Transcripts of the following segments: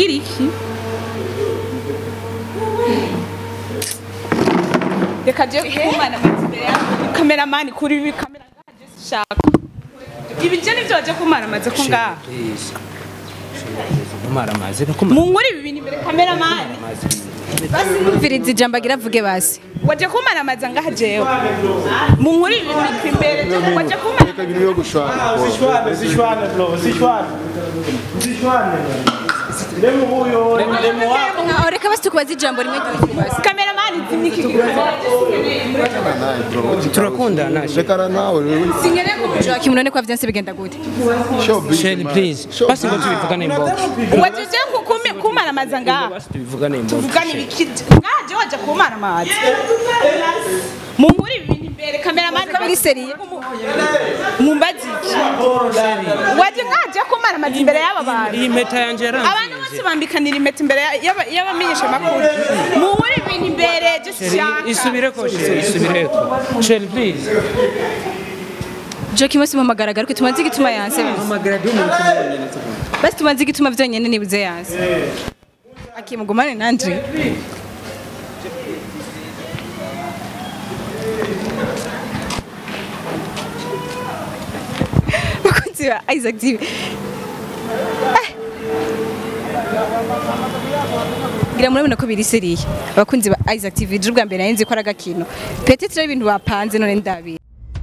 ugira iki reka je kumana imbere ya cameraman kuri ibi kamera ngaje shaka ibi je nivyo waje kumara amaze ko ngaha kumara amaze mu nkuri ibi bintu imbere cameraman basi mviriza ijambo agira avuge basi waje kumara amaze ngaha jewe mu nkuri ibi bintu imbere waje kumara reka ibintu yo gushwana zishwane bro zishwane Demo huyo, demo reka basi tukubaza ijambo rimwe ry'ububazi cameraman zimiki turakundana rekana nawe singere ko Joachim none kwa vyanse bigenda gute Shelly please basi ngo tubivugane imboga waje kumara amaze ngaha basi tubivugane imboga tuvugane ibikije ngaje waje kumara amaze mu nkuri ibi bintu imbere cameraman kabiri seriye mumbazi waje ngaje kumara amaze imbere y'aba bantu iyi meta yanje yarangiye abantu bose bambikanira impeta imbere y'abamenyesha makuru mu nkuri ibintu imbere isubireko Shelly please Joachim wese muhamagara ko tumaze igituma yanse hamagara by'umuntu nyene basi tumaze igituma vyonyene nibuze yanse akimugumane nanje bakunzi ba Isaac TV gira murabona ko biri seriye abakunzi ba Isaac TV bwa mbere narinzi ko aragakino peut-être ibintu bapanze none ndabi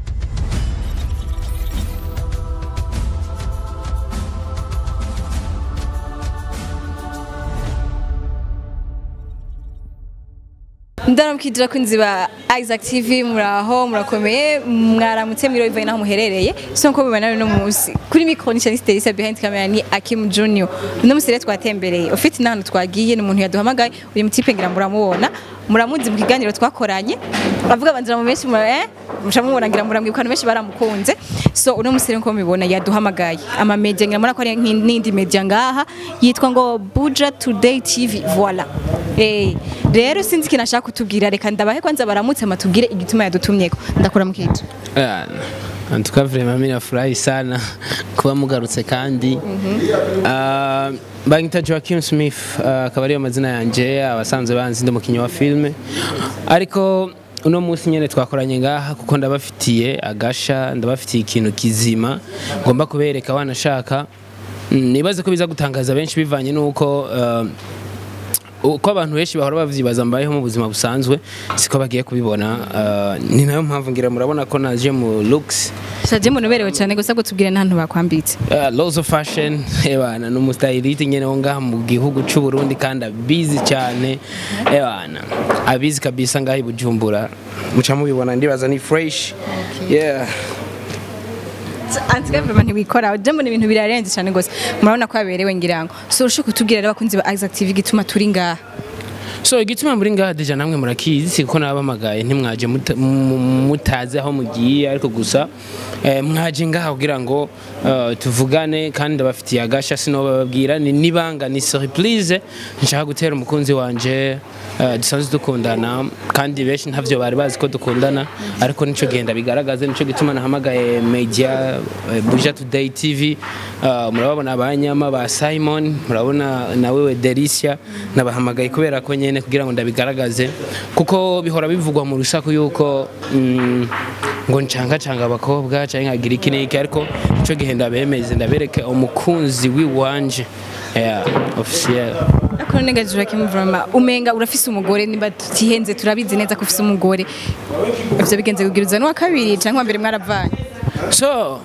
ndaramukidira kunzi ba Isaac TV muraho murakomeye mwaramutse mwiro bivanye naho muherereye so nko bibana no munsi kuri micro ni Charisse Teresa behind camera ni Akim Junior no musire twatembereye ufite nahano twagiye n'umuntu yaduhamagaye uri mutipe ngira muramubona muramuzi mu kiganiro twakoranye bavuga banzira mu benshi mushamubona ngira muramwibuka no benshi baramukunze so uno musire nko mubibona yaduhamagaye ama media ngira muri akora n'indi media ngaha yitwa ngo Buja Today TV voilà rero sinzi kinashaka kutubwira reka ndabahe kwanza baramutse amatubwire igituma yadutumyeko ndakora mukije antuka vraiment mimi nafurahi sana kuba mugarutse kandi bangita Joachim Smith akaba ari amazina yanje abasanzwe banzi ndi mukinyi wa filme ariko uno munsi nyene twakoranye ngaha kuko ndabafitiye agasha ndabafitiye ikintu kizima ngomba kubereka wanashaka nibaze ko biza gutangaza benshi bivanye nuko uko abantu benshi bahora bavyibaza mbayeho mu buzima busanzwe siko bagiye kubibona ni nayo mpamvu ngira murabona ko naje mu looks saje munoberewe cyane gusa gutubwira n'ahantu bakwambitse lots of fashion ebana no mustylist nyene wonga mu gihugu cy'u Burundi kandi busy cyane ebana abizi kabisa ngahi Bujumbura muca mubibona ndibaza ni fresh yeah Antika vraiment wikora jambo ni ibintu birarenze cyane gose murabona ko aberewe ngirango so ushaka kutubwira rero abakunzi ba Isaac TV gituma turi ngaha so igituma muri ngaha deja namwe murakizi kuko nabamagaye ntimwaje mutaze aho mugiye ariko gusa mwaje ngaha kugira ngo tuvugane kandi ndabafitiye agasha sino bababwira nibanga ni surprise nshaka gutera umukunzi wanje dusanzwe dukundana kandi benshi ntavyo bari bazi ko dukundana ariko nico genda bigaragaze nico gituma nahamagaye media Buja Today TV murabona abanyama ba Simon murabona nawe Delicia nabahamagaye kubera ko nyene kugira ngo ndabigaragaze kuko bihora bivugwa mu rusaku yuko ngo ncanga abakobwa cyangwa nkagira ikiniki ariko nico gihenda bemeze ndabereke umukunzi wiwanje officiel akora nega Joachim vraiment umenga urafise umugore niba tihenze turabizi neza ko ufise umugore ivyo bigenze kugiruza no kabiri cyangwa mbere mwaravanye so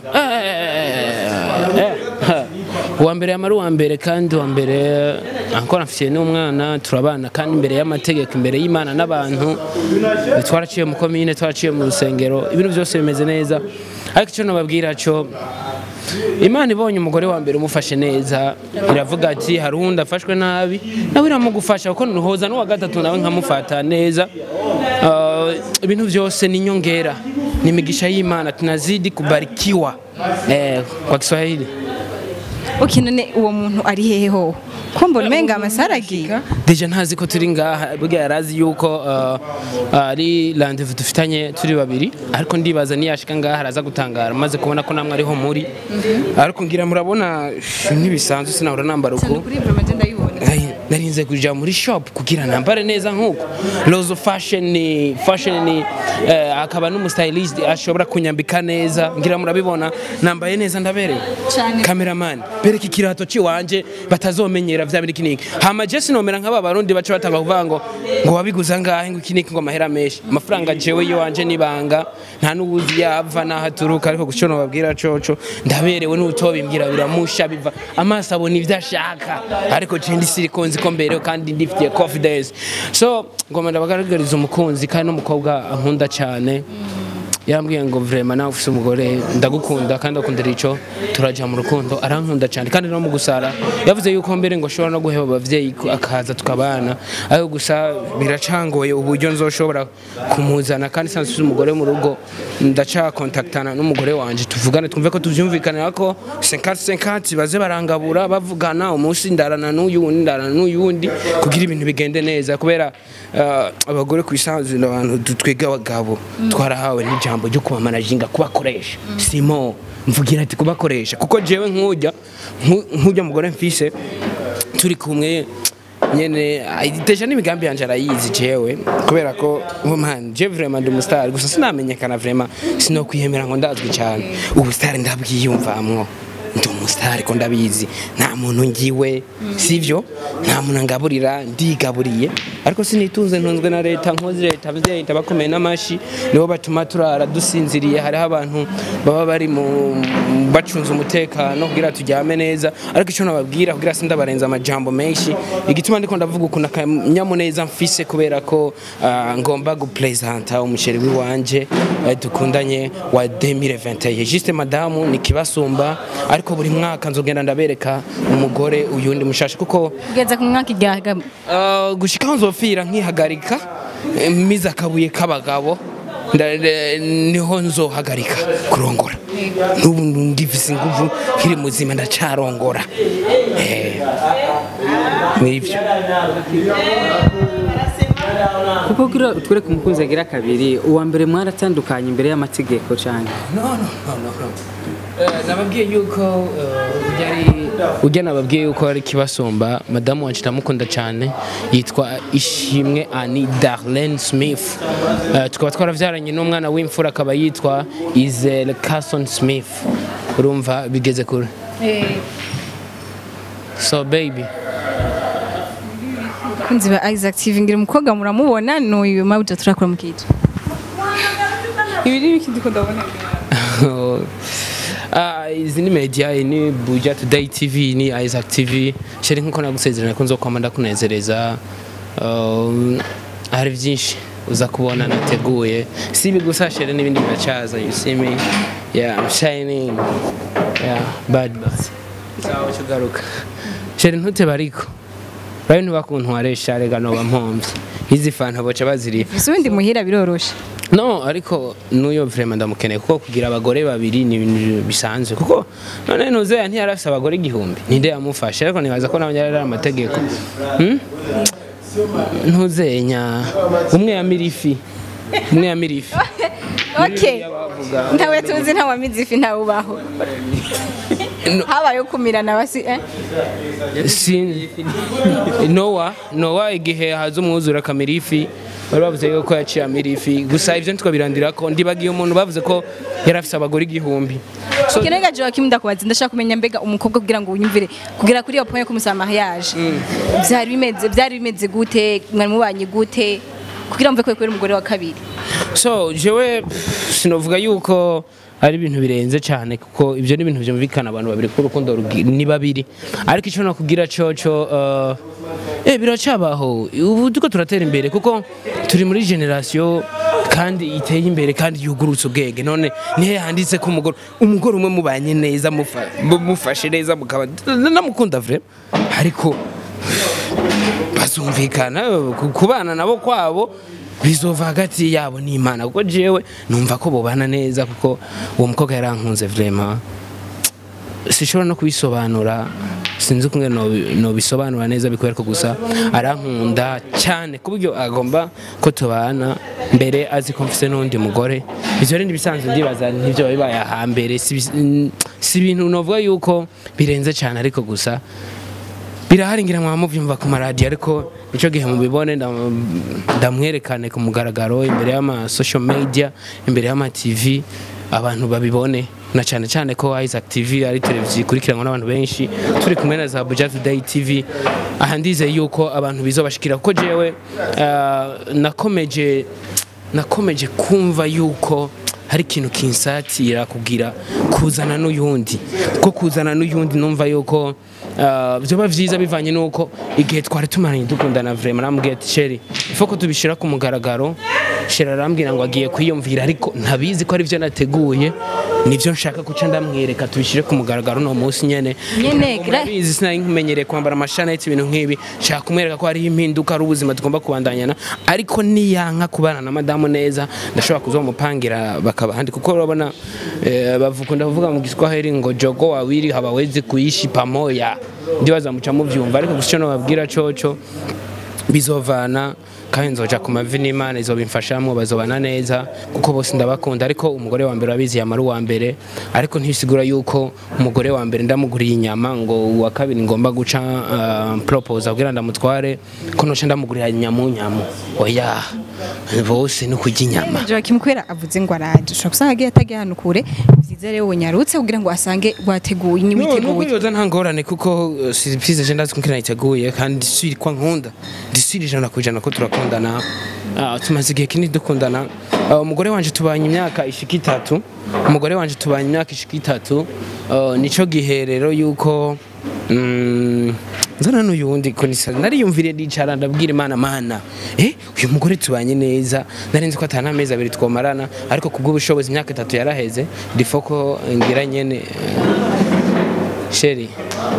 uwa mbere yamara uwa mbere kandi uwa mbere ankora mfitiye n'umwana turabana kandi imbere y'amategeko imbere y'Imana n'abantu twaraciye mu komine twaraciye mu rusengero ibintu byose bimeze neza ariko icyo nababwira cyo Imana ibonye umugore wa mbere umufashe neza iravuga ati hari undi afashwe nabi nawe iramugufasha kuko nuhoza n'uwa gatatu nawe nkamufata neza ibintu byose ni nyongera ni migisha y'Imana tunazidi kubarikiwa kwa Kiswahili none uwo muntu ari hehe ho ko mbona menga amasaragi deja ntazi ko turi ngaha bwa yarazi yuko ari rendezvous dufitanye turi babiri ariko ndibaza niyashika ngaha araza gutangara maze kubona ko namwe ariho muri ariko ngira murabona ntibisanzwe sinahora nambara uko narinze kuja muri shop kugira nambare neza nkuko Lozo fashion ni akaba n'umustylist ashobora kunyambika neza ngira murabibona nambaye neza ndaberewe cameraman bereka ikirato ciwanje batazomenyera vya biri kiniki hama je sinomera nk'aba barundi baca batanga kuvuga ngo wabiguza ngahe ngo kiniki ngo amahera menshi amafaranga jewe yo wanje nibanga nta nubuzi yava nahaturuka ariko gucono babwira coco ndaberewe n'utobimbwira biramusha biva amaso abona ivyo ashaka ariko je ndi sirikonzi ko mbere kandi ndifitiye confidence so ngoma ndabagaragariza umukunzi kandi n'umukobwa ankunda cyane yambwiye ngo vraiment nawe ufise umugore ndagukunda kandi akundira ico turaja mu rukundo arankunda cyane kandi no mu gusara yavuze yuko mbere ngo shobora no guheba abavyeyi akaza tukabana ayo gusa biracangoye uburyo nzoshobora kumuzana kandi sanse umugore mu rugo ndaca contactana n'umugore wanje tuvugane twumve ko tuvyumvikana ko 50-50 baze barangabura bavugana umunsi ndarana n'uyundi kugira ibintu bigende neza kubera abagore kwisanzwe n'abantu twega abagabo twarahawe n'ijambo ryo kubamanaginga kubakoresha simo mvugira ati kubakoresha kuko jewe nkujya mugore mfise turi kumwe nyene deja n'imigambi yanje arayizi jewe kubera ko man je vraiment ndi umustar gusa sinamenyekana vraiment sinokwiyemera ngo ndazwi cyane ubu star ndabwiyumvamwo ndi umustar ko ndabizi nta muntu ngiwe sivyo nta muntu ngaburira ndigaburiye ariko sinitunze ntunzwe na leta nkozi leta abavyeyi bakomeye n'amashi nibo batuma turara dusinziriye hari abantu baba bari mu bacunze umutekano kugira tujyame neza ariko ico nababwira kugira sindabarenza amajambo menshi igituma ndiko ndavuga ukuntu akanyamuneza mfise kubera ko ngomba gupresenta umusheri wanje dukundanye wa 2021 juste madame nikibasumba ariko buri mwaka nzogenda ndabereka umugore uyundi mushasha kuko ugeze ku mwaka igyaga gushika nzofira nkihagarika miza akabuye kabagabo niho nzohagarika kurongora n'ubu ndifise inguvu nkiri muzima ndacarongora nivyo kuko kira utwereka umukunzi agira kabiri uwa mbere mwaratandukanye imbere y'amategeko cyane no nababwiye yuko ujya nababwiye yuko ari kibasumba madamu wanje ndamukunda cyane yitwa Ishimwe Annie Darlene Smith tukaba twaravyaranye n'umwana w'imfura akaba yitwa Izel Carson Smith urumva bigeze kure so baby kunzi ba Isaac TV ngira umukobwa muramubona n'uyu mawuja turakora mukije ibiri bikindi ko ndabona izi ni media ni Buja Today TV ni Isaac TV sheri nkuko nagusezerana ko nzokwama ndakunezereza hari byinshi uza kubona nateguye sibi gusa sheri n'ibindi biracaza you see me yeah I'm shining yeah bad sawa chugaruka sheri ntute bariko bayo ntibakuntu waresha rega no bampomvye izi fanta boca baziriye isundi muhira biroroshe no ariko nuyo vraiment ndamukeneye kuko kugira abagore babiri ni ibintu bisanzwe kuko none nuze ntiyarafise abagore 1000 ninde yamufasha ariko nibaza ko nabanyarara amategeko ntuzenya umwe ya mirifi okay ntawe tuzi ntawa mizifi ntawubaho habayo kumirana basi Nowa igihe haza umwuzura kamirifi bari bavuze yuko yaciye amirifi gusa ivyo ntitwabirandira ko ndibagiye umuntu bavuze ko yarafise abagore 1000 so kenega Joachim ndakubaza ndashaka kumenya mbega umukobwa kugira ngo unyumvire kugira kuri iyo point ko musama mariage byari bimeze gute mwari mubanye gute kugira mve ko umugore wa kabiri so jewe sinovuga yuko ari ibintu birenze cyane kuko ibyo ni ibintu byumvikana abantu babiri ko urukundo ni babiri ariko icyo nakubwira coco biracabaho ubu duko turatera imbere kuko turi muri generation kandi iteye imbere kandi yugurutse ubwenge none nihe handitse ko umugore umwe mubanye neza mufashe neza mukaba namukunda vraiment ariko bazumvikana kubana nabo kwabo bizova hagati yabo n'Imana kuko jewe numva ko bobana neza kuko uwo mukobwa yarankunze vraiment sishobora no kubisobanura sinzi kumwe no bisobanura neza bikwera ko gusa arankunda cyane kuburyo agomba ko tubana mbere azi ko mfise n'undi mugore ivyo rindi bisanzwe ndibaza nivyo bibaye hambere si ibintu novuga yuko birenze cyane ariko gusa birahari ngira mwamuvyumva ku maradiyo ariko nico gihe mubibone ndamwerekane ku mugaragaro imbere y'ama social media imbere y'ama TV abantu babibone na cyane cyane ko Isaac TV ari televiziyo ikurikiranwa n'abantu benshi turi kumwe na za Buja Today TV aha ndize yuko abantu bizobashikira kuko jewe nakomeje kumva yuko hari ikintu kinsatira kugira kuzana n'uyundi ko kuzana n'uyundi numva yuko byoba vyiza bivanye nuko igihe twari tumaranye dukundana vraiment namubwiye ati Sheri ifo ko tubishira ku mugaragaro Sheri arambwira ngo agiye kwiyumvira ariko ntabizi ko ari byo nateguye nivyo nshaka kuca ndamwereka tubishire ku mugaragaro no munsi nyene bizi sinari nkumenyereye kwambara amashaneti ibintu nk'ibi nshaka kumwereka ko hari impinduka ari ubuzima tugomba kubandanyana ariko niyanka kubana na madamu neza ndashobora kuzomupangira bakaba handi kuko urabona bavukunda kuvuga mu Giswahili ngo jogo wawili hawawezi kuishi pamoja ndibaza muca muvyumva ariko gusa no babwira coco bizovana kandi nzoja ku mavi n'Imana izobimfashamwe bazobana neza kuko bose ndabakunda ariko umugore wa mbere wabizi yamara uwa mbere ariko ntibisigura yuko umugore wa mbere ndamuguriye inyama ngo uwa kabiri ngomba guca propose kugira ndamutware ko noce ndamugurira nyamu oya bose no kurya inyama Joachim kwera avuze ngo araje ushobora gusanga agiye atagiye hano kure vyiza rero wonyarutse kugira ngo asange rwateguye n'ibiteguye yoza nta ngorane kuko surprise je ndazi kunkira iteguye kandi siri kwa nkunda disiri jana kujana ko turakundana tumaze igihe kinini dukundana umugore wanje tubanye imyaka ishika 3 nico gihe rero yuko nzana n'uyundi ko nariyumvire ndicara ndabwira Imana uyu mugore tubanye neza narinzi ko atana amezi 2 twomarana ariko kubw'ubushobozi imyaka 3 yaraheze difoko ngira nyene Sheri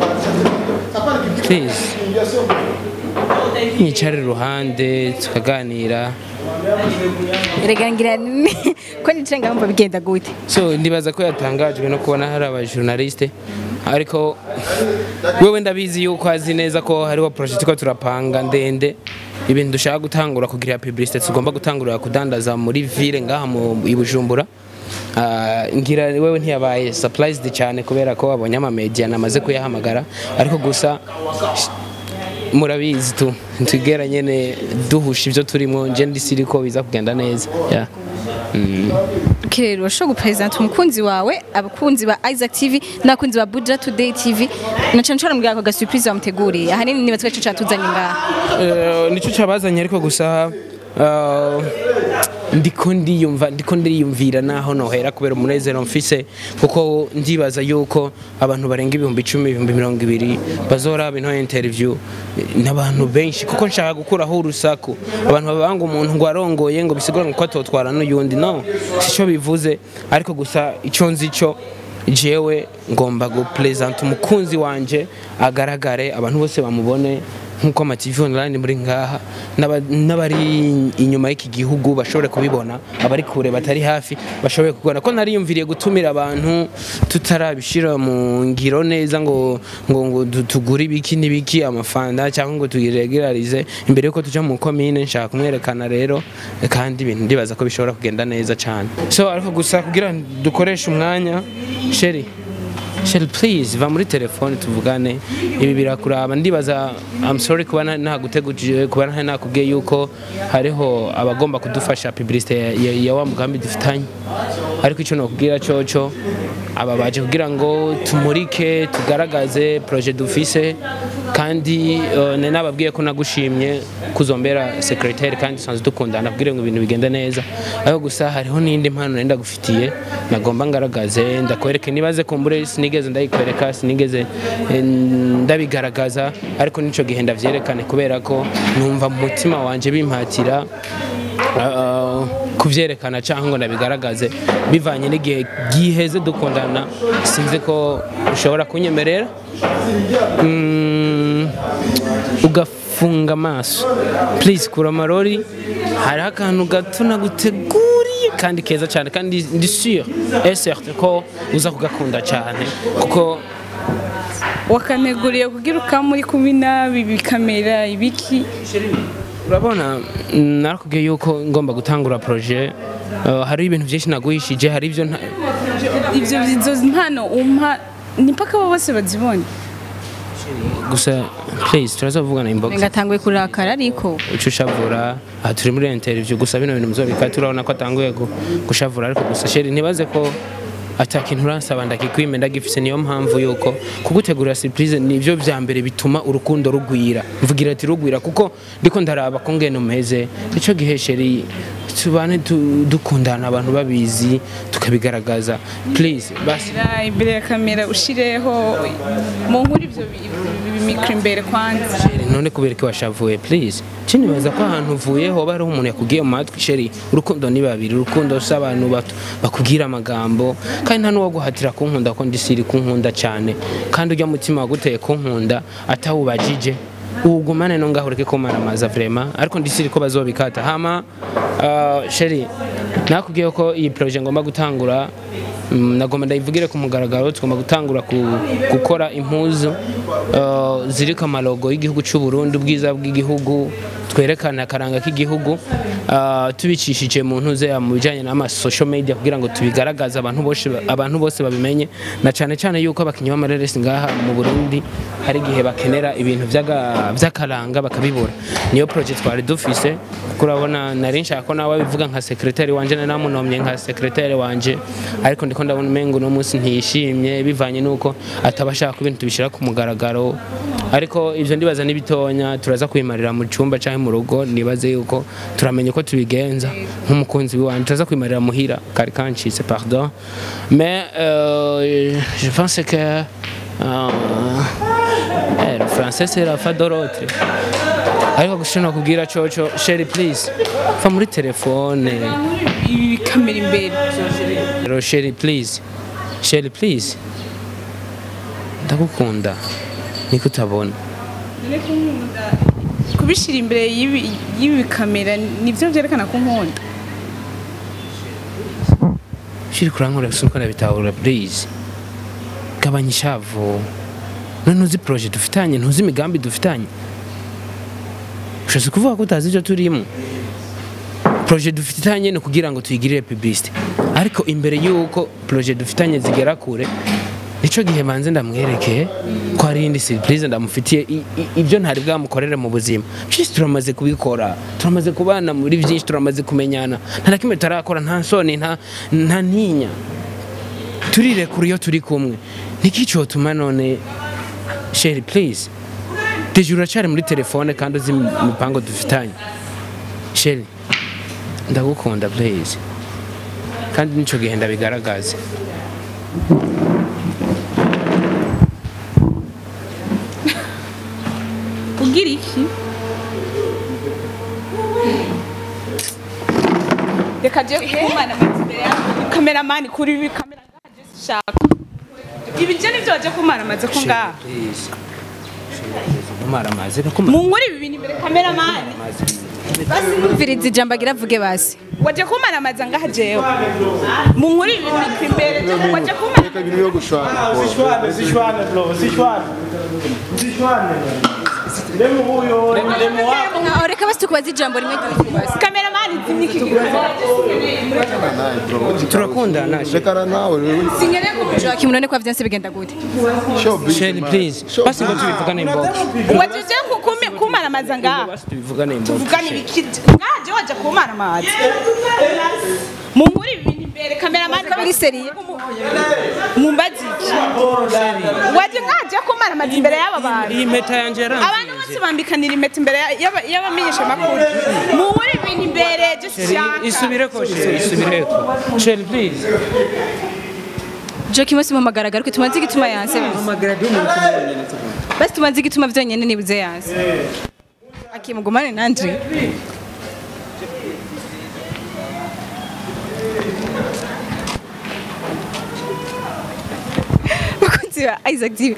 please nyicare ruhande tukaganira erega ngira ko nicenga mva bigenda gute so ndibaza ko yatangajwe no kubona hari abajournaliste ariko wewe ndabizi yuko azi neza ko hariho project ko turapanga ndende ibintu dushaka gutangura kugira publicité tugomba gutangurira kudandaza muri ville ngaha mu Bujumbura ngira wewe ntiyabaye surprised cyane kubera ko abonye ama media namaze kuyahamagara ariko gusa murabizi tugera nyene duhusha ivyo turimo nje ndisiri ko biza kugenda neza Kirero sho gupresent umukunzi wawe abakunzi ba Isaac TV nakunzi ba Buja Today TV na cancara mbwira ko ga surprise bamuteguriye ahanini nibatwe cyo catuzanye ngaha nico cabazanye ariko gusa ndiko ndiyumvira naho nohera kubera umunezero mfise kuko ndibaza yuko abantu barenga 10,000 bazoraba into interview n'abantu benshi kuko nshaka gukuraho urusaku abantu babanga umuntu ngo arongoye ngo bisigura ngo atotwara n'uyundi no sico bivuze ariko gusa ico nzico jewe ngomba go present umukunzi wanje agaragare abantu bose bamubone nkuko ama TV online muri ngaha n'abari inyuma y'iki gihugu bashobore kubibona abari kure batari hafi bashobore kubona ko nariyumviriye gutumira abantu tutarabishira mu ngiro neza ngo tugure ibiki nibiki amafanda cyangwa ngo tuyiregularize imbere yuko tuja mu commune nshaka kumwerekana rero kandi ibintu ndibaza ko bishobora kugenda neza cyane so ariko gusa kugira dukoresha umwanya Sheri please va muri telefone tuvugane ibi birakuraba ndibaza I'm sorry kuba naguteguje kuba nakubwiye yuko hariho abagomba kudufasha publicité ya wa mugambi dufitanye ariko ico no kugira coco aba baje kugira ngo tumurike tugaragaze projet dufise kandi nababwiye ko nagushimye kuzombera secrétaire kandi sanze dukundana abwire ngo ibintu bigenda neza aho gusa hariho nindi mpano nenda gufitiye nagomba ngaragaze ndakwereke nibaze kumbure sinigeze ndayikwereka sinigeze ndabigaragaza ariko nico gihe ndavyerekane kubera ko numva mu mutima wanje bimpatira kuvyerekana cyangwa ndabigaragaze bivanye n'igihe giheze dukundana sinze ko ushobora kunyemerera ugafunga amaso please kura marori hari akantu gato naguteguriye kandi keza cyane kandi ndi sûr et certain ko uza kugakunda cyane kuko wakaneguriye kugira ukamuri kumina bikamera ibiki urabona narakubwiye yuko ngomba gutangura projet hari ibintu byinshi naguhishije hari ivyo mpano umpa ni paka bose bazibone gusa please turazovugana inbox ngatanguye kurakara ariko ucushavura aha turi muri interview gusa bino bintu muzobika turabona ko atanguye gushavura ariko gusa sheri ntibaze ko atakintu uransaba ndakikwime ndagifise niyo mpamvu yuko kugutegurira surprise nivyo vya mbere bituma urukundo rugwira mvugira ati rugwira kuko ndiko ndaraba ko ngene umeze ico gihe sheri tubane dukundana abantu babizi tukabigaragaza please basi imbere ya kamera ushireho mu nkuru ivyo mikro imbere kwanza sheri none kubereka washavuye please chini baza ko ahantu uvuyeho bari umuntu yakugiye mu matwi sheri urukundo ni babiri urukundo s'abantu bakubwira amagambo kandi nta nuwo guhatira kunkunda ko ndisiri kunkunda cyane kandi ujya mutima waguteye kunkunda atawubajije ugumane no ngahureke ko maramaza vraiment ariko ndisiri ko bazobikata hama sheri nakubwiye ko iyi projet ngomba gutangura nagomba ndayivugire ku mugaragaro tugomba gutangura gukora impuzu zirika amalogo y'igihugu cy'u Burundi ubwiza bw'igihugu twerekana akaranga k'igihugu tubicishije mu ntuze mu bijanye n'ama social media kugira ngo tubigaragaze abantu bose babimenye na cyane cyane yuko abakinyi b'amareresi ngaha mu Burundi hari gihe bakenera ibintu vy'akaranga bakabibura niyo project twari dufise kuko urabona nari nshaka ko nawe bivuga nka secretary wanje namunomye nka secretary wanje ariko ndiko ndabona umengo no munsi ntishimye bivanye nuko atabashaka ibintu tubishira ku mugaragaro ariko ivyo ndibaza nibitonya turaza kwimarira mu cyumba cyangwa mu rugo nibaze yuko turamenye ko tubigenza nk'umukunzi wanje turaza kwimarira muhira kari kancitse pardon mais je pense que le français c'est la fin de l'autre ariko gushina kubwira coco sheri please fa muri telefone ibi kamera imbere sheri please ndagukunda niko utabona kubishira imbere y'ibi kamera nivyo vyerekana ko nkunda shiri kurankora gusuka bitahura please gabanya ishavu none uzi projet dufitanye ntuzi imigambi dufitanye ushatse kuvuga ko utazi icyo turimo projet dufitanye no kugira ngo tuyigirire publicité ariko imbere yuko projet dufitanye zigera kure nico gihe manze ndamwerekeye ko ari indi surprise ndamufitiye ibyo ntari bwamukorere mu buzima cyisi turamaze kubikora turamaze kubana muri byinshi turamaze kumenyana nta nakimwe tarakora nta soni nta ntinya turire kuri yo turi kumwe nikico tuma none sheri please tejura cyane muri telefone kandi uzi imipango dufitanye sheri ndagukunda please kandi nico gihe ndabigaragaza ugira iki reka je kumana imbere ya cameraman kuri ibi kamera ngaje shaka ibi je nivyo waje kumara amaze ko ngaha kumara amaze mu nkuri ibi bintu imbere cameraman basi mviriza ijambo agira avuge basi waje kumara amaze ngaha jewe mu nkuri ibi bintu imbere waje kumara ibintu byo gushwana zishwane bro zishwane Lemu huyo, lemu wako. Reka basi tukubaze ijambo rimwe ry'ubuzima. Cameraman zimiki turakunda naje. Rekana nawe wewe. Singere kubuja kimunone kwa vyanse bigenda gute. Sheri please. Basi ngo tubivugane inbox. Wajeje kumara mazanga. Basi tubivugane inbox. Tuvugane ibikiti. Ngaje waje kumara amazi. Mu muri ibintu imbere cameraman Kabiri seriye. Mumbazi. Waje ngaje kumara amazi imbere y'aba bantu. Iyi meta yanje yaranze. Abantu bose bambikanira impeta imbere y'abamenyesha amakuru. Mu muri ibintu imbere gishaka. Isubireko Sheri please. Joki mwese muhamagara ariko tumaze igituma yanse. Muhamagara dio muri kumwe basi tumaze igituma vyonyene nibuze yanse. Akimugumane nanje. Bakunzi ba Isaac TV.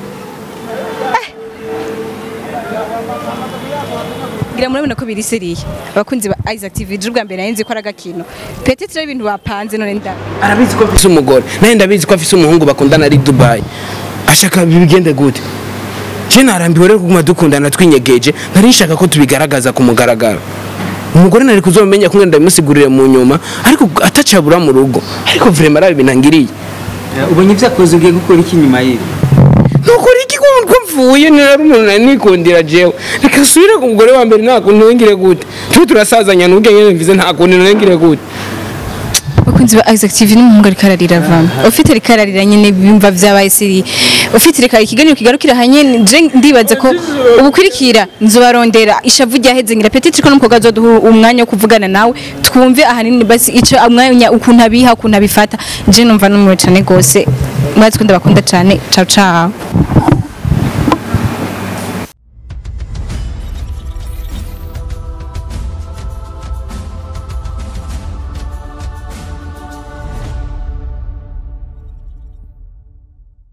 Gira murabona ko biri seriye. Abakunzi ba Isaac TV bwa mbere nayenze ko aragakino. Peut-être ibintu bapanze none nda. Arabizi ko afise umugore. Naye ndabizi ko afise umuhungu bakundana ari Dubai. Ashaka bibigende gute? Je narambiwe rero kuguma dukundana twinyegeje. Nari nshaka ko tubigaragaza ku mugaragaro. Umugore nari kuzomenya kumwe ndamusigurire mu nyuma ariko atacabura mu rugo. Ariko vraiment arabi binangiriye. Ubonye vyakoze ugiye gukora iki nyuma yibi? Nukuri iki ko ko mvuye nari umuntu nikundira jewe reka subire ku mugore wa mbere nta kuntu ngire gute twe turasazanya n'ubwe nyene mvize nta kuntu ngire gute bakunzi ba Isaac TV n'umuhungu ariko ararira vama ufite ariko ararira nyene bimva vyabaye siri ufite reka ikiganiro kigarukira hanye je ndibaza ko ubukurikira nzobarondera ishavu ryaheze ngira petite ko n'umukobwa azoduha umwanya wo kuvugana nawe twumve ahanini basi ico umwanya ukuntu abiha ukuntu abifata je numva n'umwe cyane gose mwatwe ndabakunda cyane ciao ciao